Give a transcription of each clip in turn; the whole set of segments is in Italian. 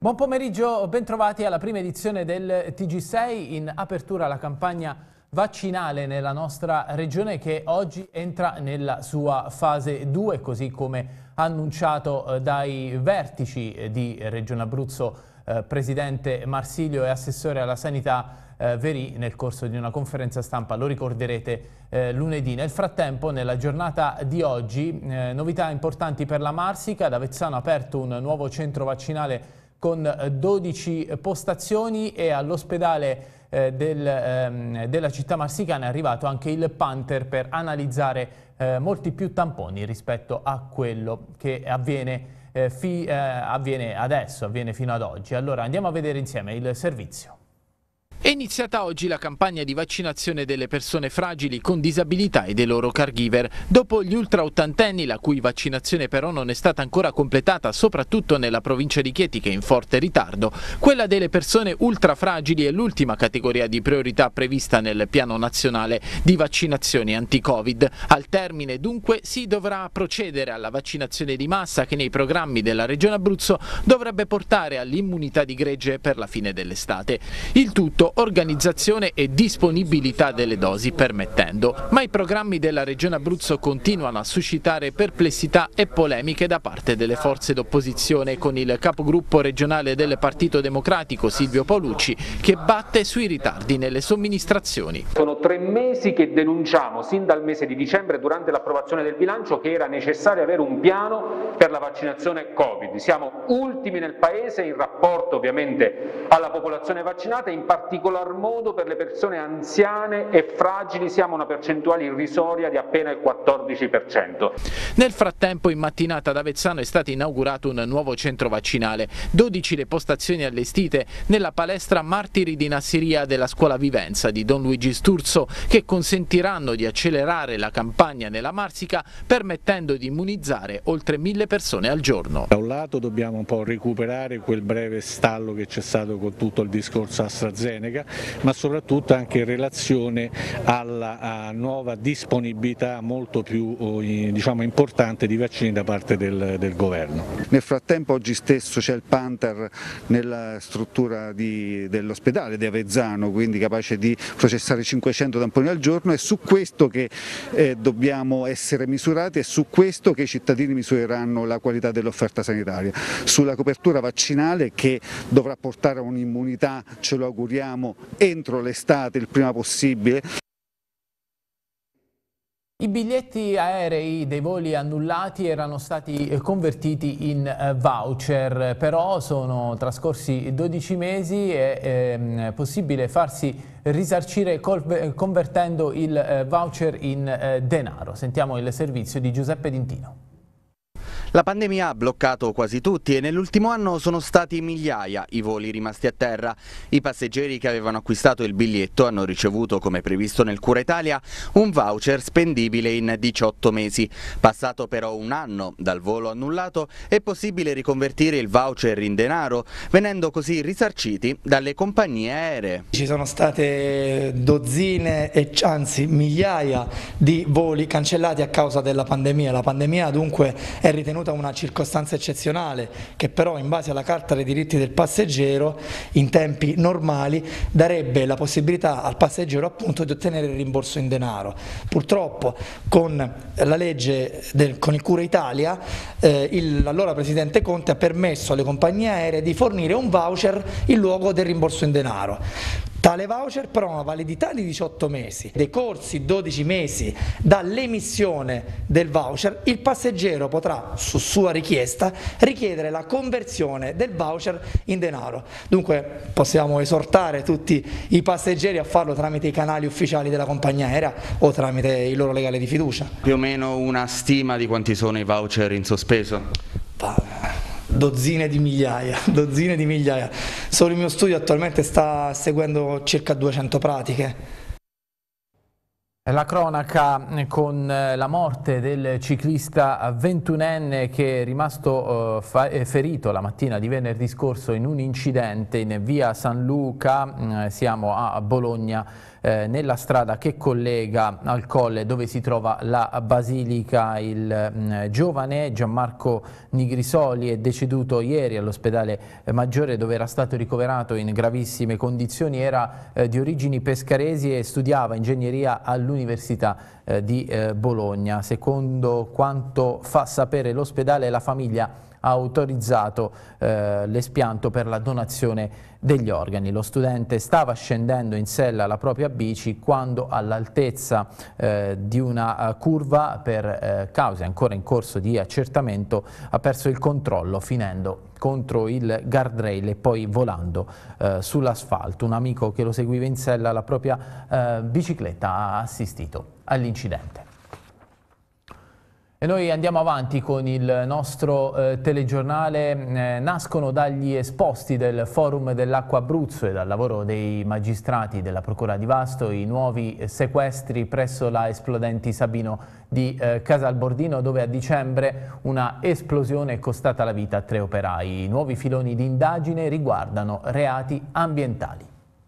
Buon pomeriggio, bentrovati alla prima edizione del TG6, in apertura la campagna vaccinale nella nostra regione che oggi entra nella sua fase 2, così come annunciato dai vertici di Regione Abruzzo, Presidente Marsilio e Assessore alla Sanità Verì nel corso di una conferenza stampa, lo ricorderete lunedì. Nel frattempo, nella giornata di oggi, novità importanti per la Marsica. Ad Avezzano ha aperto un nuovo centro vaccinale con 12 postazioni e all'ospedale della città marsicana è arrivato anche il Panther per analizzare molti più tamponi rispetto a quello che avviene fino ad oggi. Allora andiamo a vedere insieme il servizio. È iniziata oggi la campagna di vaccinazione delle persone fragili con disabilità e dei loro caregiver. Dopo gli ultraottantenni, la cui vaccinazione però non è stata ancora completata, soprattutto nella provincia di Chieti che è in forte ritardo, quella delle persone ultrafragili è l'ultima categoria di priorità prevista nel piano nazionale di vaccinazioni anti-Covid. Al termine dunque si dovrà procedere alla vaccinazione di massa che nei programmi della Regione Abruzzo dovrebbe portare all'immunità di gregge per la fine dell'estate. Il tutto organizzazione e disponibilità delle dosi permettendo, ma i programmi della Regione Abruzzo continuano a suscitare perplessità e polemiche da parte delle forze d'opposizione, con il capogruppo regionale del Partito Democratico Silvio Paolucci che batte sui ritardi nelle somministrazioni. Sono 3 mesi che denunciamo sin dal mese di dicembre durante l'approvazione del bilancio che era necessario avere un piano per la vaccinazione Covid. Siamo ultimi nel paese in rapporto ovviamente alla popolazione vaccinata, in particolar modo per le persone anziane e fragili siamo una percentuale irrisoria di appena il 14%. Nel frattempo in mattinata ad Avezzano è stato inaugurato un nuovo centro vaccinale, 12 le postazioni allestite nella palestra Martiri di Nassiria della Scuola Vivenza di Don Luigi Sturzo, che consentiranno di accelerare la campagna nella Marsica permettendo di immunizzare oltre 1000 persone al giorno. Da un lato dobbiamo un po' recuperare quel breve stallo che c'è stato con tutto il discorso AstraZeneca, ma soprattutto anche in relazione alla nuova disponibilità molto più importante di vaccini da parte del governo. Nel frattempo oggi stesso c'è il Panther nella struttura dell'ospedale di Avezzano, quindi capace di processare 500 tamponi al giorno. È su questo che dobbiamo essere misurati, è su questo che i cittadini misureranno la qualità dell'offerta sanitaria, sulla copertura vaccinale che dovrà portare a un'immunità, ce lo auguriamo, entro l'estate il prima possibile. I biglietti aerei dei voli annullati erano stati convertiti in voucher, però sono trascorsi 12 mesi e è possibile farsi risarcire convertendo il voucher in denaro. Sentiamo il servizio di Giuseppe D'Intino. La pandemia ha bloccato quasi tutti e nell'ultimo anno sono stati migliaia i voli rimasti a terra. I passeggeri che avevano acquistato il biglietto hanno ricevuto, come previsto nel Cura Italia, un voucher spendibile in 18 mesi. Passato però un anno dal volo annullato, è possibile riconvertire il voucher in denaro, venendo così risarciti dalle compagnie aeree. Ci sono state dozzine e anzi migliaia di voli cancellati a causa della pandemia. La pandemia dunque è ritenuta una circostanza eccezionale che però in base alla Carta dei diritti del passeggero in tempi normali darebbe la possibilità al passeggero appunto di ottenere il rimborso in denaro. Purtroppo con la legge con il Cura Italia l'allora Presidente Conte ha permesso alle compagnie aeree di fornire un voucher in luogo del rimborso in denaro. Tale voucher però ha una validità di 18 mesi, decorsi 12 mesi dall'emissione del voucher, il passeggero potrà su sua richiesta richiedere la conversione del voucher in denaro. Dunque possiamo esortare tutti i passeggeri a farlo tramite i canali ufficiali della compagnia aerea o tramite il loro legale di fiducia. Più o meno una stima di quanti sono i voucher in sospeso? Dozzine di migliaia. Solo il mio studio attualmente sta seguendo circa 200 pratiche. La cronaca con la morte del ciclista 21enne che è rimasto ferito la mattina di venerdì scorso in un incidente in via San Luca, siamo a Bologna, nella strada che collega al Colle dove si trova la Basilica. Il giovane Gianmarco Nigrisoli è deceduto ieri all'ospedale Maggiore dove era stato ricoverato in gravissime condizioni, era di origini pescaresi e studiava ingegneria all'Università di Bologna. Secondo quanto fa sapere l'ospedale, la famiglia ha autorizzato l'espianto per la donazione degli organi. Lo studente stava scendendo in sella alla propria bici quando all'altezza di una curva, per cause ancora in corso di accertamento, ha perso il controllo finendo contro il guardrail e poi volando sull'asfalto. Un amico che lo seguiva in sella alla propria bicicletta ha assistito all'incidente. E noi andiamo avanti con il nostro telegiornale. Nascono dagli esposti del Forum dell'Acqua Abruzzo e dal lavoro dei magistrati della Procura di Vasto i nuovi sequestri presso la Esplodenti Sabino di Casalbordino, dove a dicembre una esplosione è costata la vita a 3 operai. I nuovi filoni di indagine riguardano reati ambientali.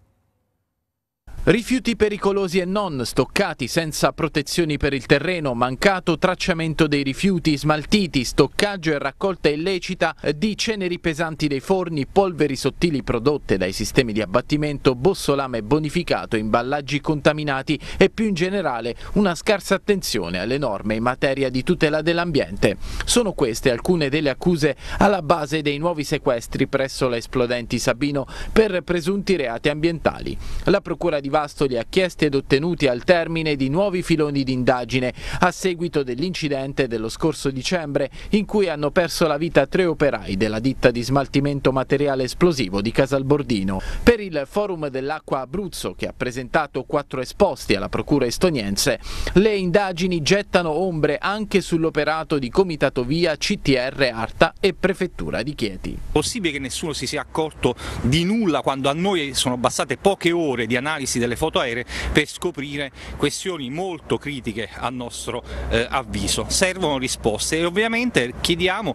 Rifiuti pericolosi e non, stoccati senza protezioni per il terreno, mancato tracciamento dei rifiuti, smaltiti, stoccaggio e raccolta illecita di ceneri pesanti dei forni, polveri sottili prodotte dai sistemi di abbattimento, bossolame bonificato, imballaggi contaminati e più in generale una scarsa attenzione alle norme in materia di tutela dell'ambiente. Sono queste alcune delle accuse alla base dei nuovi sequestri presso la Esplodenti Sabino per presunti reati ambientali. La Procura di Vasto li ha chiesti ed ottenuti al termine di nuovi filoni di indagine a seguito dell'incidente dello scorso dicembre in cui hanno perso la vita 3 operai della ditta di smaltimento materiale esplosivo di Casalbordino. Per il Forum dell'Acqua Abruzzo, che ha presentato 4 esposti alla Procura estoniense, le indagini gettano ombre anche sull'operato di Comitato Via, CTR, Arta e Prefettura di Chieti. Possibile che nessuno si sia accorto di nulla quando a noi sono bastate poche ore di analisi delle foto aeree per scoprire questioni molto critiche a nostro avviso. Servono risposte e ovviamente chiediamo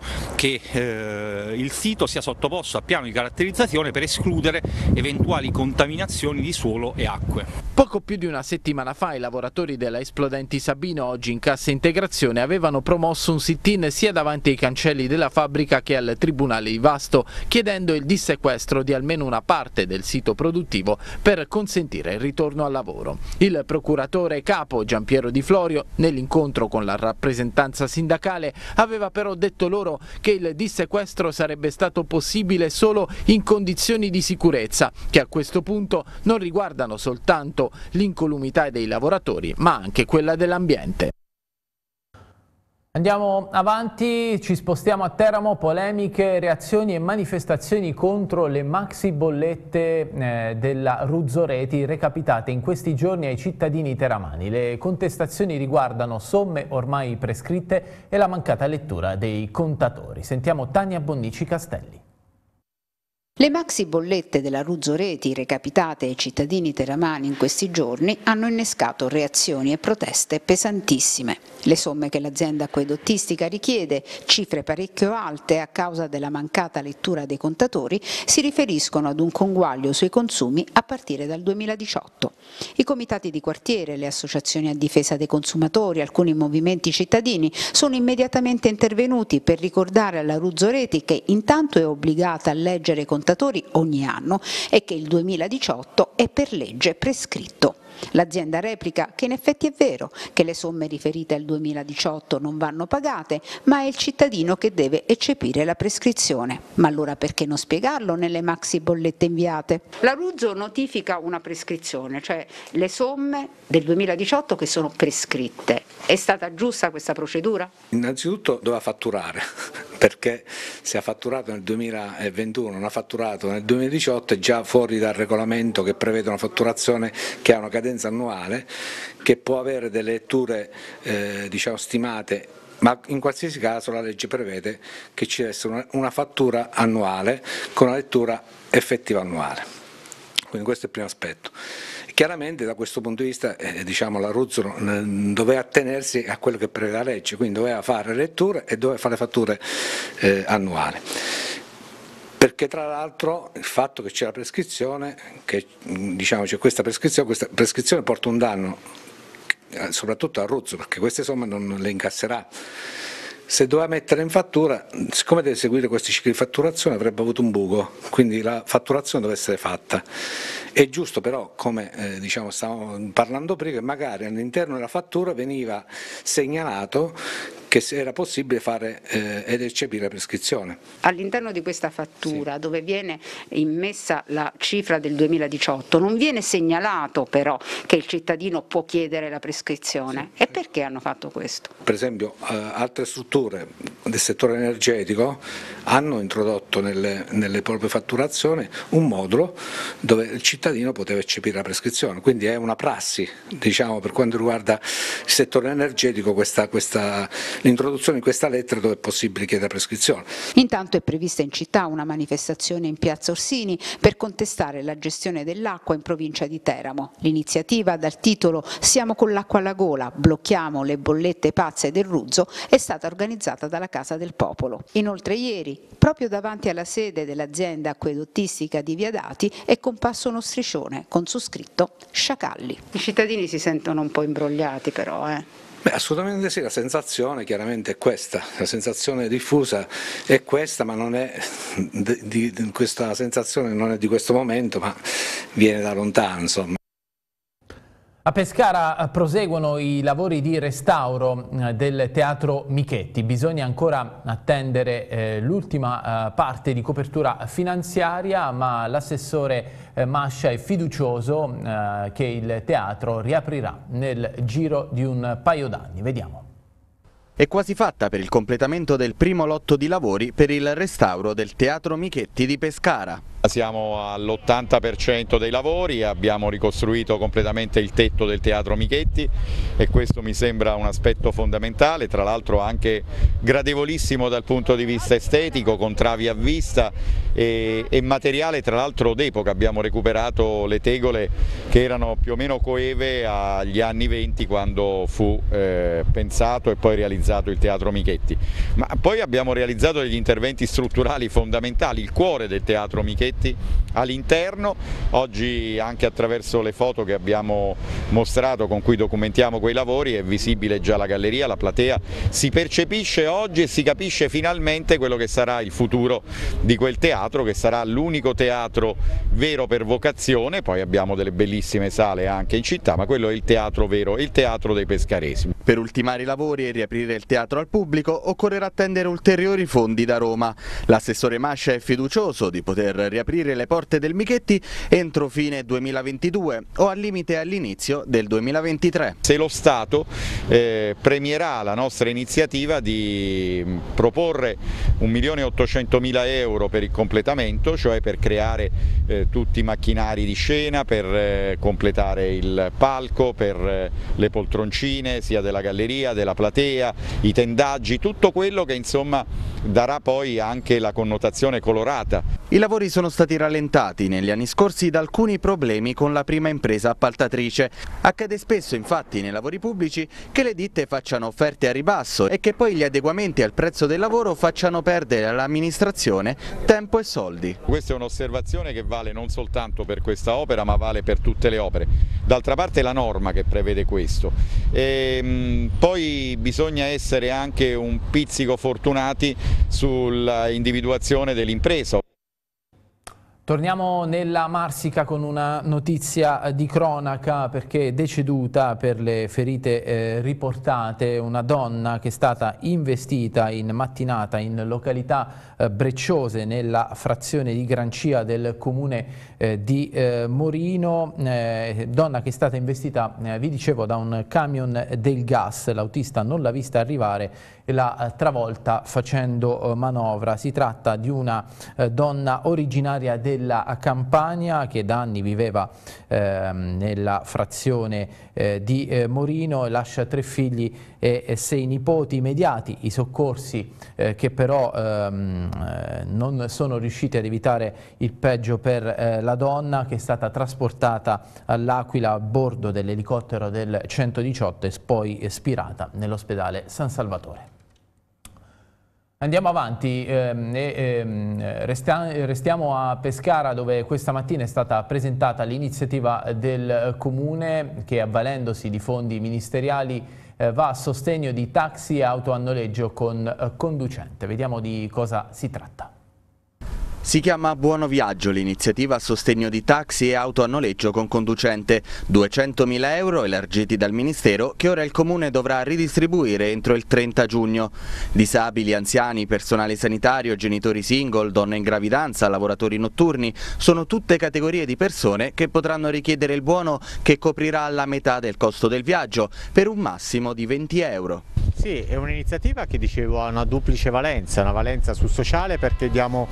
che il sito sia sottoposto a piano di caratterizzazione per escludere eventuali contaminazioni di suolo e acque. Poco più di una settimana fa i lavoratori della Esplodenti Sabino, oggi in cassa integrazione, avevano promosso un sit-in sia davanti ai cancelli della fabbrica che al Tribunale di Vasto, chiedendo il dissequestro di almeno una parte del sito produttivo per consentire il ritorno al lavoro. Il procuratore capo Giampiero Di Florio, nell'incontro con la rappresentanza sindacale, aveva però detto loro che il dissequestro sarebbe stato possibile solo in condizioni di sicurezza, che a questo punto non riguardano soltanto l'incolumità dei lavoratori, ma anche quella dell'ambiente. Andiamo avanti, ci spostiamo a Teramo, polemiche, reazioni e manifestazioni contro le maxi bollette della Ruzzoreti recapitate in questi giorni ai cittadini teramani. Le contestazioni riguardano somme ormai prescritte e la mancata lettura dei contatori. Sentiamo Tania Bonnici Castelli. Le maxi bollette della Ruzzoreti recapitate ai cittadini teramani in questi giorni hanno innescato reazioni e proteste pesantissime. Le somme che l'azienda acquedottistica richiede, cifre parecchio alte a causa della mancata lettura dei contatori, si riferiscono ad un conguaglio sui consumi a partire dal 2018. I comitati di quartiere, le associazioni a difesa dei consumatori, alcuni movimenti cittadini sono immediatamente intervenuti per ricordare alla Ruzzoreti che intanto è obbligata a leggere i contatori ogni anno e che il 2018 è per legge prescritto. L'azienda replica che in effetti è vero che le somme riferite al 2018 non vanno pagate, ma è il cittadino che deve eccepire la prescrizione. Ma allora perché non spiegarlo nelle maxi bollette inviate? La Ruzzo notifica una prescrizione, cioè le somme del 2018 che sono prescritte. È stata giusta questa procedura? Innanzitutto doveva fatturare, perché se ha fatturato nel 2021, non ha fatturato nel 2018, è già fuori dal regolamento che prevede una fatturazione che ha una cadenza annuale, che può avere delle letture stimate, ma in qualsiasi caso la legge prevede che ci deve essere una fattura annuale con una lettura effettiva annuale. Quindi questo è il primo aspetto. Chiaramente da questo punto di vista diciamo, l'Abruzzo doveva attenersi a quello che prevede la legge, quindi doveva fare letture e doveva fare fatture annuali. Perché tra l'altro il fatto che c'è la prescrizione, che diciamo c'è questa prescrizione porta un danno soprattutto all'Abruzzo, perché queste somme non le incasserà. Se doveva mettere in fattura, siccome deve seguire questi cicli di fatturazione avrebbe avuto un buco, quindi la fatturazione deve essere fatta. È giusto però, come diciamo, stavamo parlando prima, che magari all'interno della fattura veniva segnalato che era possibile fare ed eccepire la prescrizione. All'interno di questa fattura, dove viene immessa la cifra del 2018, non viene segnalato però che il cittadino può chiedere la prescrizione. Sì. E perché hanno fatto questo? Per esempio altre strutture del settore energetico hanno introdotto nelle proprie fatturazioni un modulo dove il cittadino poteva eccepire la prescrizione, quindi è una prassi, diciamo, per quanto riguarda il settore energetico l'introduzione di questa lettera dove è possibile chiedere prescrizione. Intanto è prevista in città una manifestazione in Piazza Orsini per contestare la gestione dell'acqua in provincia di Teramo. L'iniziativa dal titolo "Siamo con l'acqua alla gola, blocchiamo le bollette pazze del Ruzzo" è stata organizzata dalla Casa del Popolo. Inoltre ieri, proprio davanti alla sede dell'azienda acquedottistica di Viadati, è comparso uno striscione con su scritto "Sciacalli". I cittadini si sentono un po' imbrogliati però, Beh, assolutamente sì, la sensazione chiaramente è questa, la sensazione diffusa è questa, ma non è questa sensazione non è di questo momento, ma viene da lontano, insomma. A Pescara proseguono i lavori di restauro del Teatro Michetti. Bisogna ancora attendere l'ultima parte di copertura finanziaria, ma l'assessore Mascia è fiducioso che il teatro riaprirà nel giro di un paio d'anni. Vediamo. È quasi fatta per il completamento del primo lotto di lavori per il restauro del Teatro Michetti di Pescara. Siamo all'80% dei lavori, abbiamo ricostruito completamente il tetto del Teatro Michetti e questo mi sembra un aspetto fondamentale, tra l'altro anche gradevolissimo dal punto di vista estetico, con travi a vista e materiale tra l'altro d'epoca. Abbiamo recuperato le tegole che erano più o meno coeve agli anni 20 quando fu pensato e poi realizzato il Teatro Michetti. Ma poi abbiamo realizzato degli interventi strutturali fondamentali, il cuore del Teatro Michetti all'interno. Oggi anche attraverso le foto che abbiamo mostrato con cui documentiamo quei lavori è visibile già la galleria, la platea, si percepisce oggi e si capisce finalmente quello che sarà il futuro di quel teatro, che sarà l'unico teatro vero per vocazione. Poi abbiamo delle bellissime sale anche in città, ma quello è il teatro vero, il teatro dei pescaresi. Per ultimare i lavori e riaprire il teatro al pubblico occorrerà attendere ulteriori fondi da Roma. L'assessore Mascia è fiducioso di poter riaprire le porte del Michetti entro fine 2022 o al limite all'inizio del 2023. Se lo Stato premierà la nostra iniziativa di proporre 1.800.000 euro per il completamento, cioè per creare tutti i macchinari di scena, per completare il palco, per le poltroncine sia della galleria, della platea, i tendaggi, tutto quello che insomma darà poi anche la connotazione colorata. I lavori sono stati rallentati negli anni scorsi da alcuni problemi con la prima impresa appaltatrice. Accade spesso infatti nei lavori pubblici che le ditte facciano offerte a ribasso e che poi gli adeguamenti al prezzo del lavoro facciano perdere all'amministrazione tempo e soldi. Questa è un'osservazione che vale non soltanto per questa opera ma vale per tutte le opere. D'altra parte è la norma che prevede questo. Poi bisogna essere anche un pizzico fortunati sull'individuazione dell'impresa. Torniamo nella Marsica con una notizia di cronaca, perché è deceduta per le ferite riportate una donna che è stata investita in mattinata in località Brecciose nella frazione di Grancia del comune di Morino, donna che è stata investita, vi dicevo, da un camion del gas. L'autista non l'ha vista arrivare e l'ha travolta facendo manovra. Si tratta di una donna originaria della Campania che da anni viveva nella frazione di Morino e lascia 3 figli e 6 nipoti immediati, i soccorsi che però non sono riusciti ad evitare il peggio per la donna, che è stata trasportata all'Aquila a bordo dell'elicottero del 118 e poi spirata nell'ospedale San Salvatore. Andiamo avanti restiamo a Pescara, dove questa mattina è stata presentata l'iniziativa del Comune che, avvalendosi di fondi ministeriali, va a sostegno di taxi e auto a noleggio con conducente. Vediamo di cosa si tratta. Si chiama Buono Viaggio l'iniziativa a sostegno di taxi e auto a noleggio con conducente, 200.000 euro elargiti dal Ministero che ora il Comune dovrà ridistribuire entro il 30 giugno. Disabili, anziani, personale sanitario, genitori single, donne in gravidanza, lavoratori notturni, sono tutte categorie di persone che potranno richiedere il buono, che coprirà la metà del costo del viaggio, per un massimo di 20 euro. Sì, è un'iniziativa che, dicevo, ha una duplice valenza, una valenza sul sociale, perché diamo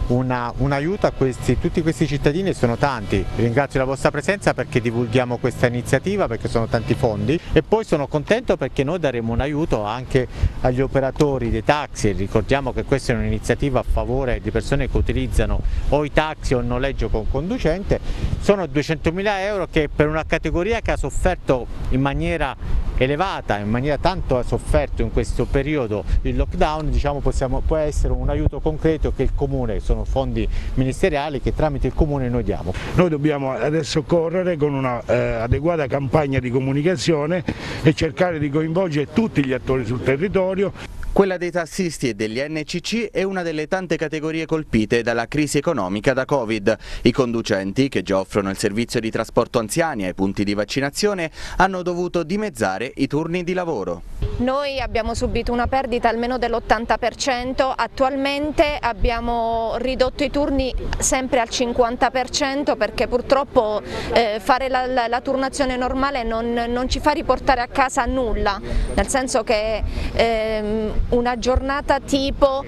un aiuto a tutti questi cittadini, sono tanti. Ringrazio la vostra presenza perché divulghiamo questa iniziativa, perché sono tanti fondi, e poi sono contento perché noi daremo un aiuto anche agli operatori dei taxi. Ricordiamo che questa è un'iniziativa a favore di persone che utilizzano o i taxi o il noleggio con conducente. Sono 200.000 euro che, per una categoria che ha sofferto in maniera elevata, in maniera tanto ha sofferto in questo periodo il lockdown, diciamo, può essere un aiuto concreto che il Comune, sono fondi ministeriali che tramite il Comune noi diamo. Noi dobbiamo adesso correre con una adeguata campagna di comunicazione e cercare di coinvolgere tutti gli attori sul territorio. Quella dei tassisti e degli NCC è una delle tante categorie colpite dalla crisi economica da Covid. I conducenti, che già offrono il servizio di trasporto anziani ai punti di vaccinazione, hanno dovuto dimezzare i turni di lavoro. Noi abbiamo subito una perdita almeno dell'80%, attualmente abbiamo ridotto i turni sempre al 50%, perché purtroppo fare la turnazione normale non ci fa riportare a casa nulla, nel senso che una giornata tipo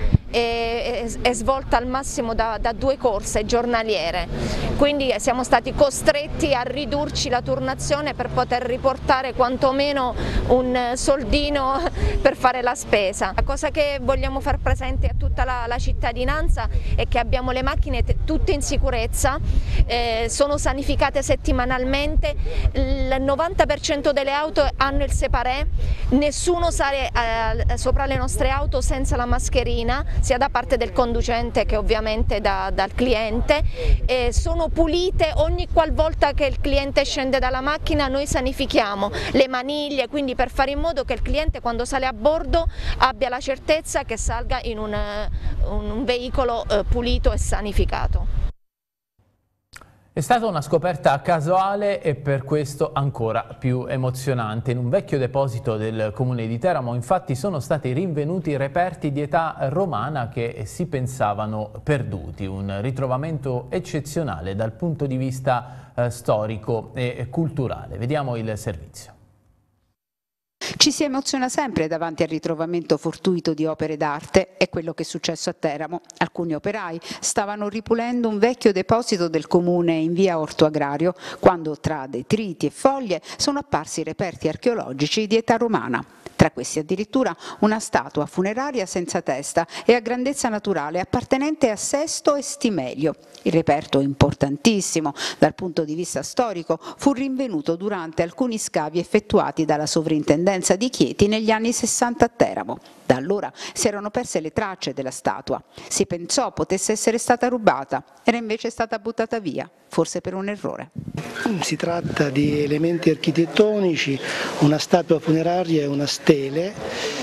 è svolta al massimo da 2 corse giornaliere, quindi siamo stati costretti a ridurci la turnazione per poter riportare quantomeno un soldino per fare la spesa. La cosa che vogliamo far presente a tutta la cittadinanza è che abbiamo le macchine tutte in sicurezza, sono sanificate settimanalmente, il 90% delle auto hanno il separé, nessuno sale sopra le nostre auto senza la mascherina, sia da parte del conducente che ovviamente dal cliente. Sono pulite, ogni qualvolta che il cliente scende dalla macchina noi sanifichiamo le maniglie, quindi per fare in modo che il cliente, quando sale a bordo, abbia la certezza che salga in un veicolo pulito e sanificato. È stata una scoperta casuale e per questo ancora più emozionante. In un vecchio deposito del comune di Teramo, infatti, sono stati rinvenuti reperti di età romana che si pensavano perduti. Un ritrovamento eccezionale dal punto di vista storico e culturale. Vediamo il servizio. Ci si emoziona sempre davanti al ritrovamento fortuito di opere d'arte. È quello che è successo a Teramo. Alcuni operai stavano ripulendo un vecchio deposito del comune in via Orto Agrario, quando tra detriti e foglie sono apparsi reperti archeologici di età romana. Tra questi addirittura una statua funeraria senza testa e a grandezza naturale appartenente a Sesto e Stimelio. Il reperto, importantissimo dal punto di vista storico, fu rinvenuto durante alcuni scavi effettuati dalla sovrintendenza di Chieti negli anni 60 a Teramo. Da allora si erano perse le tracce della statua. Si pensò potesse essere stata rubata, era invece stata buttata via, forse per un errore. Si tratta di elementi architettonici, una statua funeraria e una stele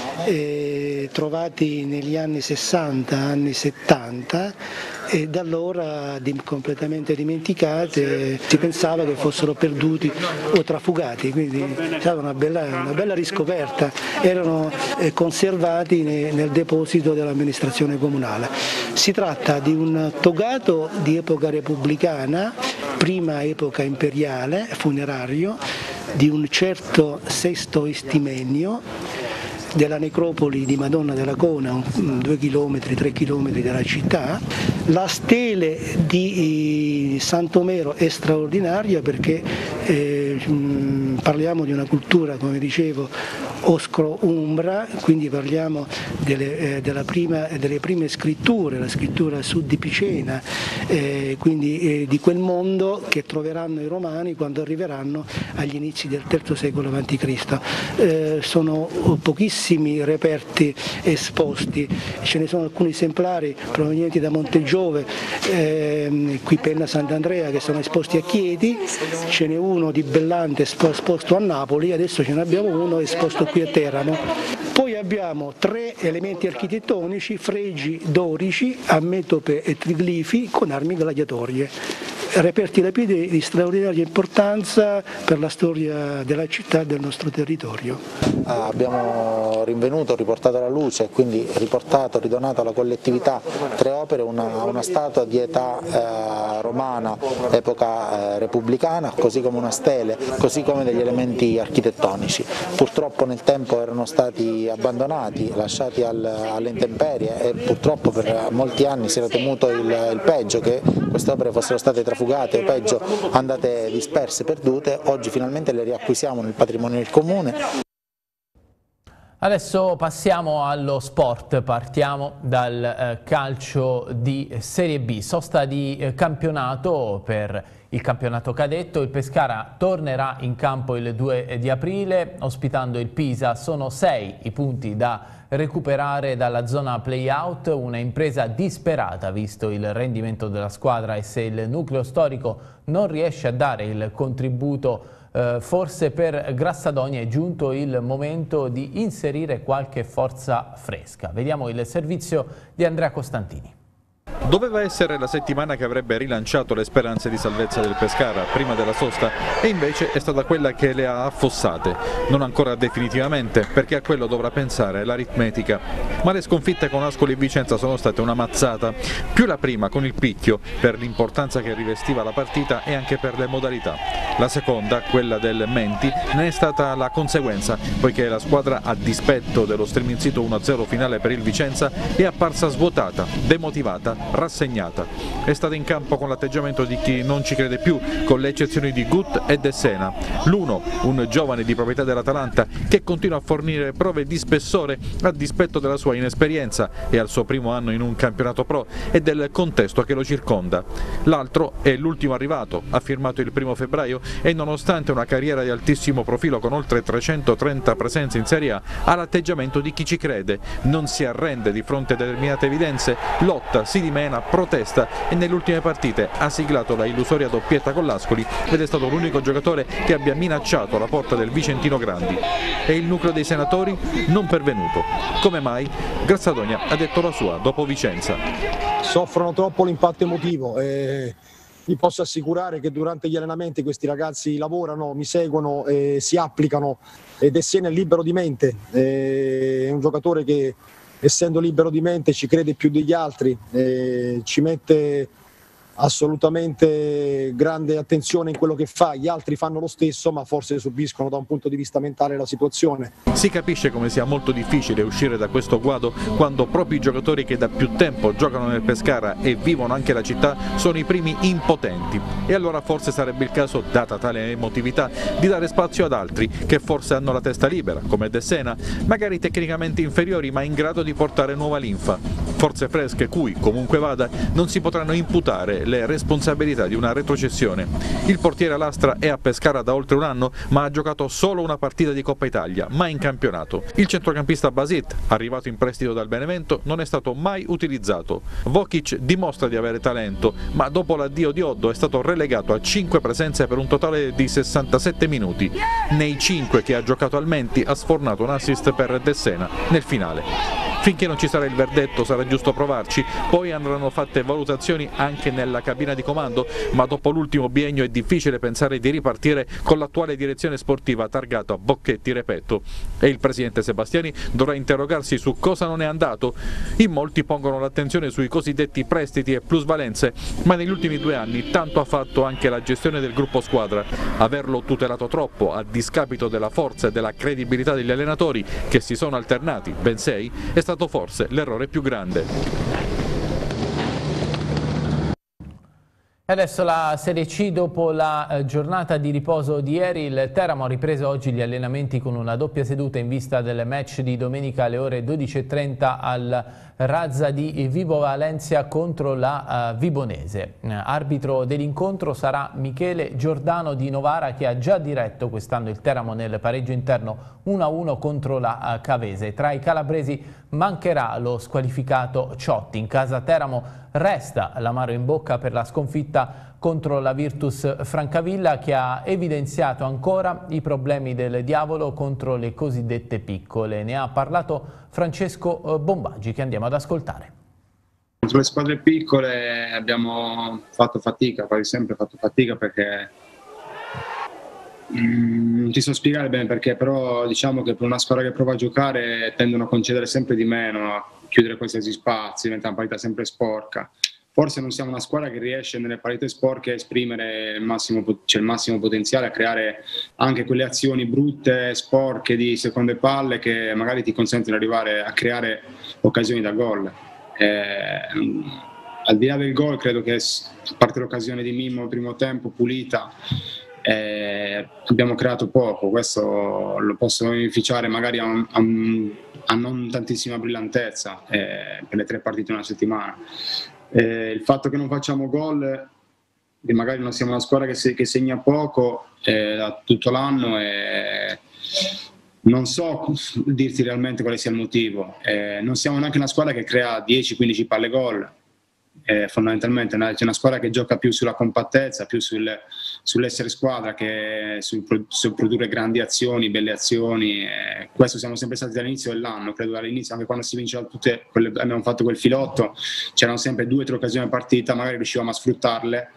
trovati negli anni 60, anni 70, e da allora completamente dimenticate. Si pensava che fossero perduti o trafugati, quindi è stata una bella riscoperta. Erano conservati nel deposito dell'amministrazione comunale. Si tratta di un togato di epoca repubblicana, prima epoca imperiale, funerario, di un certo Sesto Istimenio, della necropoli di Madonna della Cona, 2 km, 3 km dalla città. La stele di Santomero è straordinaria perché parliamo di una cultura, come dicevo, oscro-umbra, quindi parliamo delle prime scritture, la scrittura suddipicena, quindi di quel mondo che troveranno i romani quando arriveranno agli inizi del III secolo a.C. Sono pochissimi reperti esposti, ce ne sono alcuni esemplari provenienti da Montegiove, qui Penna Sant'Andrea, che sono esposti a Chieti, ce n'è uno di Bellante esposto a Napoli, adesso ce ne abbiamo uno esposto qui a Teramo. Poi abbiamo 3 elementi architettonici, fregi dorici a metope e triglifi con armi gladiatorie. Reperti lapidei di straordinaria importanza per la storia della città e del nostro territorio. Abbiamo rinvenuto, riportato alla luce e quindi ridonato alla collettività 3 opere, una statua di età romana, epoca repubblicana, così come una stele, così come degli elementi architettonici. Purtroppo nel tempo erano stati abbandonati, lasciati alle intemperie e purtroppo per molti anni si era temuto il peggio, che queste opere fossero state trafugate o peggio andate disperse, perdute. Oggi finalmente le riacquisiamo nel patrimonio del comune. Adesso passiamo allo sport, partiamo dal calcio di Serie B, sosta di campionato per il campionato cadetto. Il Pescara tornerà in campo il 2 di aprile ospitando il Pisa. Sono 6 i punti da recuperare dalla zona play-out, una impresa disperata visto il rendimento della squadra, e se il nucleo storico non riesce a dare il contributo, forse per Grassadonia è giunto il momento di inserire qualche forza fresca. Vediamo il servizio di Andrea Costantini. Doveva essere la settimana che avrebbe rilanciato le speranze di salvezza del Pescara prima della sosta, e invece è stata quella che le ha affossate, non ancora definitivamente, perché a quello dovrà pensare l'aritmetica. Ma le sconfitte con Ascoli e Vicenza sono state una mazzata, più la prima con il picchio per l'importanza che rivestiva la partita e anche per le modalità. La seconda, quella del Menti, ne è stata la conseguenza, poiché la squadra, a dispetto dello sterminzito 1-0 finale per il Vicenza, è apparsa svuotata, demotivata, rassegnata. È stata in campo con l'atteggiamento di chi non ci crede più, con le eccezioni di Gut e De Sena. L'uno, un giovane di proprietà dell'Atalanta che continua a fornire prove di spessore a dispetto della sua inesperienza e al suo primo anno in un campionato pro e del contesto che lo circonda. L'altro è l'ultimo arrivato, ha firmato il 1° febbraio e nonostante una carriera di altissimo profilo con oltre 330 presenze in Serie A, ha l'atteggiamento di chi ci crede, non si arrende di fronte a determinate evidenze, lotta, si dimena, protesta e nelle ultime partite ha siglato la illusoria doppietta con l'Ascoli ed è stato l'unico giocatore che abbia minacciato la porta del Vicentino Grandi. E il nucleo dei senatori non pervenuto. Come mai? Grassadonia ha detto la sua dopo Vicenza. Soffrono troppo l'impatto emotivo e vi posso assicurare che durante gli allenamenti questi ragazzi lavorano, mi seguono, si applicano, ed De Sena è libero di mente, è un giocatore che essendo libero di mente ci crede più degli altri, ci mette assolutamente grande attenzione in quello che fa, gli altri fanno lo stesso ma forse subiscono da un punto di vista mentale la situazione. Si capisce come sia molto difficile uscire da questo guado quando proprio i giocatori che da più tempo giocano nel Pescara e vivono anche la città sono i primi impotenti, e allora forse sarebbe il caso, data tale emotività, di dare spazio ad altri che forse hanno la testa libera, come De Sena, magari tecnicamente inferiori ma in grado di portare nuova linfa, forze fresche cui, comunque vada, non si potranno imputare le responsabilità di una retrocessione. Il portiere Lastra è a Pescara da oltre un anno ma ha giocato solo una partita di Coppa Italia, mai in campionato. Il centrocampista Basit, arrivato in prestito dal Benevento, non è stato mai utilizzato. Vokic dimostra di avere talento, ma dopo l'addio di Oddo è stato relegato a 5 presenze per un totale di 67 minuti. Nei 5 che ha giocato al Menti ha sfornato un assist per De Sena nel finale. Finché non ci sarà il verdetto sarà giusto provarci, poi andranno fatte valutazioni anche nella cabina di comando, ma dopo l'ultimo biennio è difficile pensare di ripartire con l'attuale direzione sportiva targata Bocchetti Repetto. E il presidente Sebastiani dovrà interrogarsi su cosa non è andato. In molti pongono l'attenzione sui cosiddetti prestiti e plusvalenze, ma negli ultimi 2 anni tanto ha fatto anche la gestione del gruppo squadra. Averlo tutelato troppo a discapito della forza e della credibilità degli allenatori, che si sono alternati, ben 6, è stato forse l'errore più grande. Adesso la Serie C. Dopo la giornata di riposo di ieri, il Teramo ha ripreso oggi gli allenamenti con una doppia seduta in vista del match di domenica alle ore 12:30 al Razza di Vibo Valentia contro la Vibonese. Arbitro dell'incontro sarà Michele Giordano di Novara, che ha già diretto quest'anno il Teramo nel pareggio interno 1-1 contro la Cavese. Tra i calabresi mancherà lo squalificato Ciotti. In casa Teramo resta l'amaro in bocca per la sconfitta contro la Virtus Francavilla, che ha evidenziato ancora i problemi del diavolo contro le cosiddette piccole. Ne ha parlato Francesco Bombaggi, che andiamo ad ascoltare. Contro le squadre piccole abbiamo fatto fatica, quasi sempre fatto fatica, perché non ti so spiegare bene perché, però diciamo che per una squadra che prova a giocare tendono a concedere sempre di meno, a chiudere qualsiasi spazio, diventa una partita sempre sporca. Forse non siamo una squadra che riesce nelle partite sporche a esprimere il massimo potenziale, a creare anche quelle azioni brutte, sporche di seconde palle che magari ti consentono di arrivare a creare occasioni da gol. Al di là del gol, credo che, a parte l'occasione di Mimmo nel primo tempo pulita, abbiamo creato poco. Questo lo posso beneficiare magari a non tantissima brillantezza per le 3 partite in una settimana. Il fatto che non facciamo gol, che magari non siamo una squadra che segna poco da tutto l'anno, non so dirti realmente quale sia il motivo. Non siamo neanche una squadra che crea 10-15 palle gol. Fondamentalmente c'è una squadra che gioca più sulla compattezza, più sull'essere squadra, che sul produrre grandi azioni, belle azioni. Questo siamo sempre stati dall'inizio dell'anno, credo dall'inizio, anche quando si vinceva tutte quelle, abbiamo fatto quel filotto, c'erano sempre 2 o 3 occasioni a partita, magari riuscivamo a sfruttarle.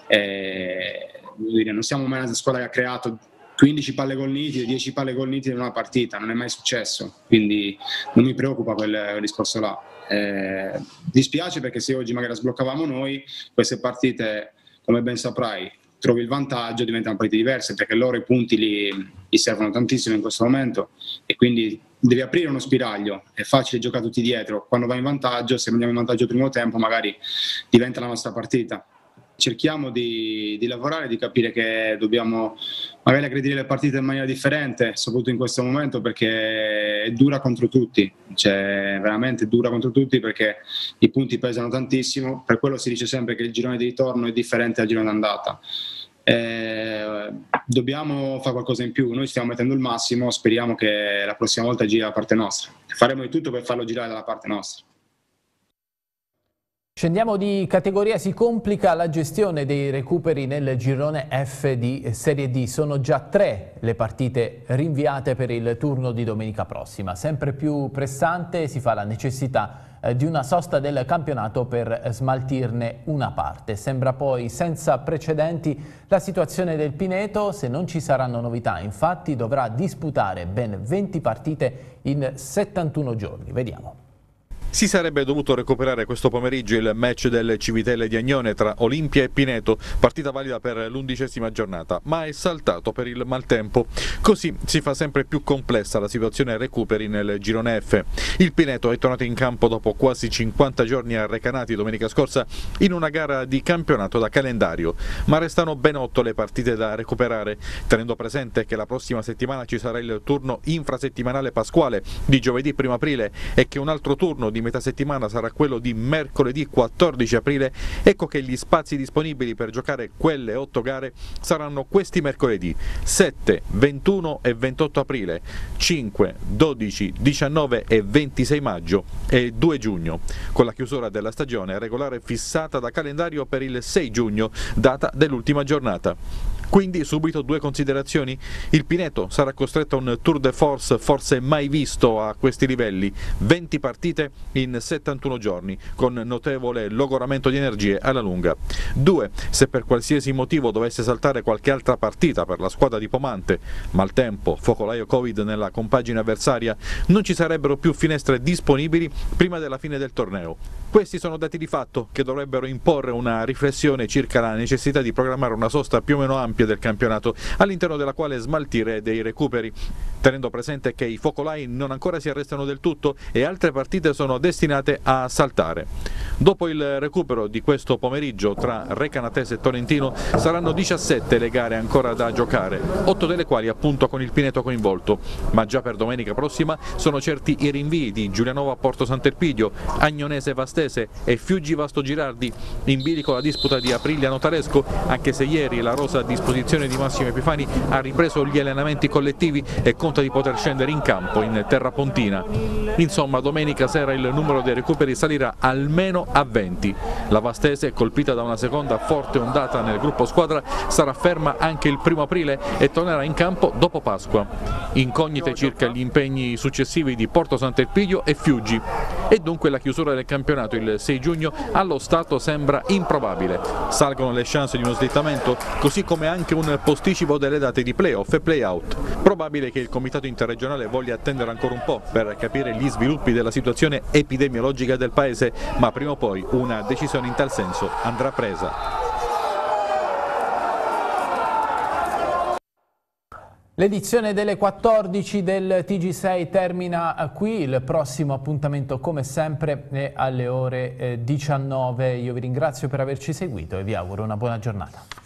Non siamo mai una squadra che ha creato 15 palle gol nitide, 10 palle gol nitide in una partita, non è mai successo, quindi non mi preoccupa quel discorso là. Dispiace perché se oggi magari sbloccavamo noi, queste partite, come ben saprai, trovi il vantaggio, diventano partite diverse, perché loro i punti gli servono tantissimo in questo momento e quindi devi aprire uno spiraglio. È facile giocare tutti dietro, quando vai in vantaggio, se andiamo in vantaggio al primo tempo magari diventa la nostra partita. Cerchiamo di lavorare, di capire che dobbiamo magari aggredire le partite in maniera differente, soprattutto in questo momento, perché è dura contro tutti, cioè veramente dura contro tutti, perché i punti pesano tantissimo. Per quello si dice sempre che il girone di ritorno è differente dal girone d'andata. Dobbiamo fare qualcosa in più, noi stiamo mettendo il massimo, speriamo che la prossima volta giri dalla parte nostra, faremo di tutto per farlo girare dalla parte nostra. Scendiamo di categoria, si complica la gestione dei recuperi nel girone F di Serie D. Sono già 3 le partite rinviate per il turno di domenica prossima. Sempre più pressante si fa la necessità di una sosta del campionato per smaltirne una parte. Sembra poi senza precedenti la situazione del Pineto. Se non ci saranno novità, infatti, dovrà disputare ben 20 partite in 71 giorni. Vediamo. Si sarebbe dovuto recuperare questo pomeriggio il match del Civitelle di Agnone tra Olimpia e Pineto, partita valida per l'11ª giornata, ma è saltato per il maltempo. Così si fa sempre più complessa la situazione recuperi nel girone F. Il Pineto è tornato in campo dopo quasi 50 giorni a Recanati domenica scorsa in una gara di campionato da calendario, ma restano ben 8 le partite da recuperare, tenendo presente che la prossima settimana ci sarà il turno infrasettimanale pasquale di giovedì 1 aprile e che un altro turno di metà settimana sarà quello di mercoledì 14 aprile, ecco che gli spazi disponibili per giocare quelle 8 gare saranno questi mercoledì 7, 21 e 28 aprile, 5, 12, 19 e 26 maggio e 2 giugno, con la chiusura della stagione regolare fissata da calendario per il 6 giugno, data dell'ultima giornata. Quindi subito 2 considerazioni. Il Pineto sarà costretto a un tour de force forse mai visto a questi livelli, 20 partite in 71 giorni, con notevole logoramento di energie alla lunga. 2. Se per qualsiasi motivo dovesse saltare qualche altra partita per la squadra di Pomante, maltempo, focolaio Covid nella compagine avversaria, non ci sarebbero più finestre disponibili prima della fine del torneo. Questi sono dati di fatto che dovrebbero imporre una riflessione circa la necessità di programmare una sosta più o meno ampia del campionato, all'interno della quale smaltire dei recuperi, tenendo presente che i focolai non ancora si arrestano del tutto e altre partite sono destinate a saltare. Dopo il recupero di questo pomeriggio tra Recanatese e Tolentino saranno 17 le gare ancora da giocare, 8 delle quali appunto con il Pineto coinvolto, ma già per domenica prossima sono certi i rinvii di Giulianova Porto Sant'Elpidio, Agnonese Vastese e Fiuggi Vasto Girardi, in bilico la disputa di Aprilia Notaresco, anche se ieri la rosa a disposizione di Massimo Epifani ha ripreso gli allenamenti collettivi e conta di poter scendere in campo in terra pontina. Insomma, domenica sera il numero dei recuperi salirà almeno a 20. La Vastese, colpita da una seconda forte ondata nel gruppo squadra, sarà ferma anche il 1° aprile e tornerà in campo dopo Pasqua. Incognite circa gli impegni successivi di Porto Sant'Elpidio e Fiuggi. E dunque la chiusura del campionato il 6 giugno allo stato sembra improbabile. Salgono le chance di uno slittamento, così come anche un posticipo delle date di play-off e play-out. Probabile che il comitato interregionale voglia attendere ancora un po' per capire gli sviluppi della situazione epidemiologica del paese, ma prima o poi una decisione in tal senso andrà presa. L'edizione delle 14 del TG6 termina qui, il prossimo appuntamento come sempre è alle ore 19. Io vi ringrazio per averci seguito e vi auguro una buona giornata.